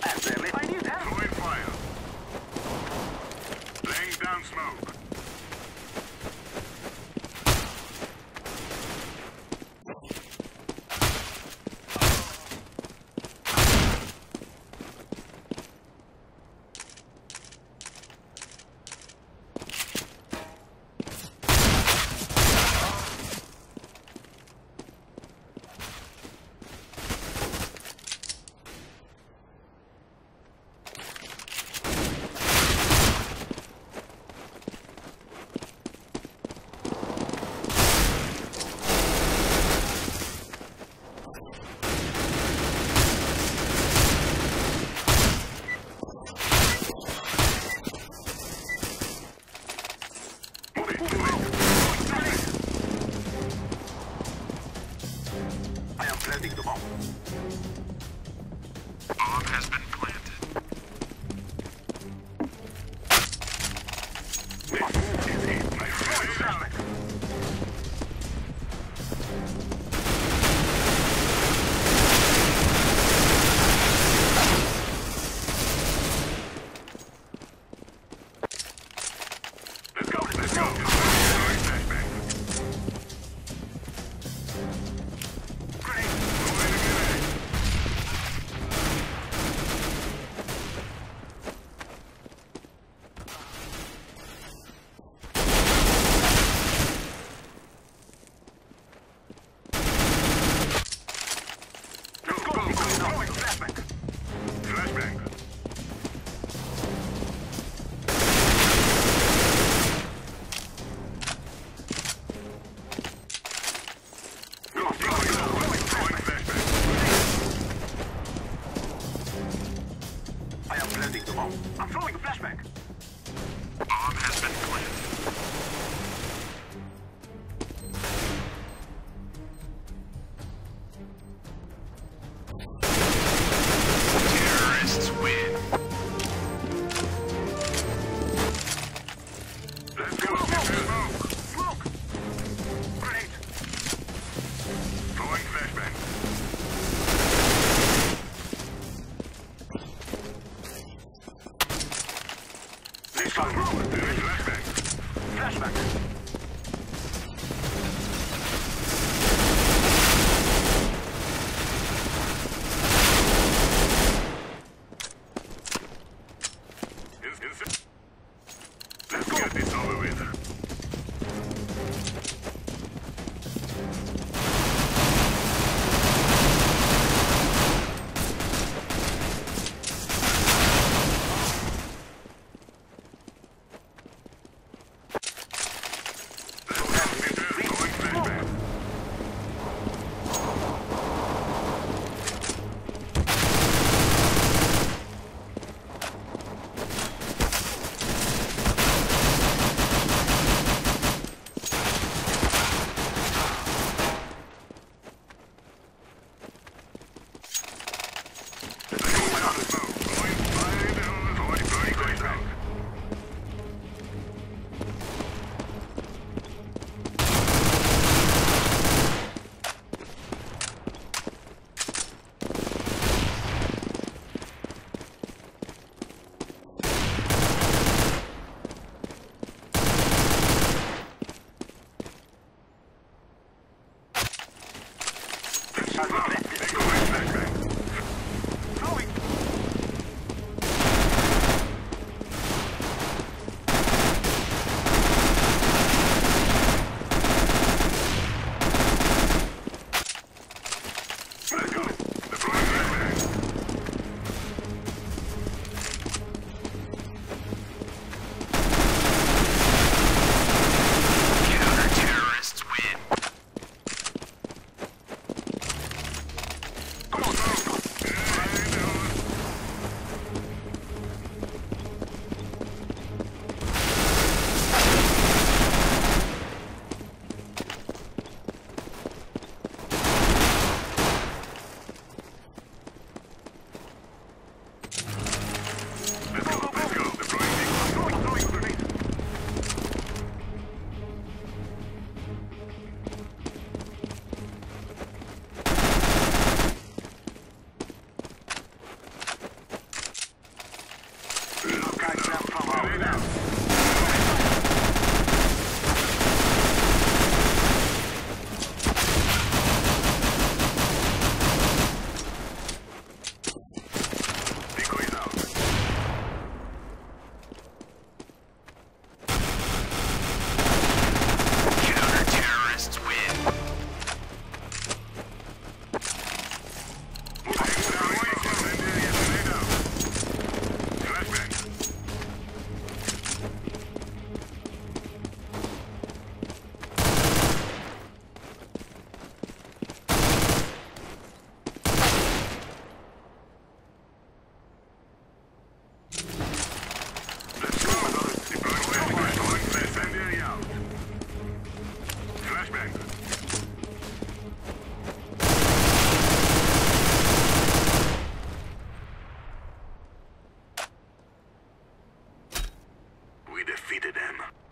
I need help. Throwing fire. Laying down smoke. Planting the bomb. Bomb has been planted. This is it, my friend. Let's go, let's go. I'm throwing a flashback. Bomb has been planted. Terrorists win. Let's go. Smoke. Smoke. Grenade. Throwing flashback. Flashback. Let's get this over with. Grenade out. Decoys out. Counter-terrorists win. Grenade out. Flashbang. Let's go. Deploying flashbang out. Flashbang. We defeated them.